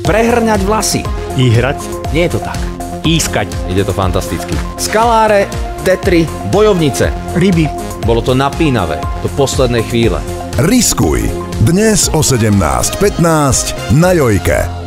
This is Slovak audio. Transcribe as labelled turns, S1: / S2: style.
S1: Prehrňať vlasy.
S2: Ihrať.
S1: Nie je to tak.
S2: Ískať.
S1: Ide to fantasticky. Skaláre, tetry, bojovnice.
S2: Ryby.
S1: Bolo to napínavé do poslednej chvíle.
S3: Riskuj. Dnes o 17:15 na Jojke.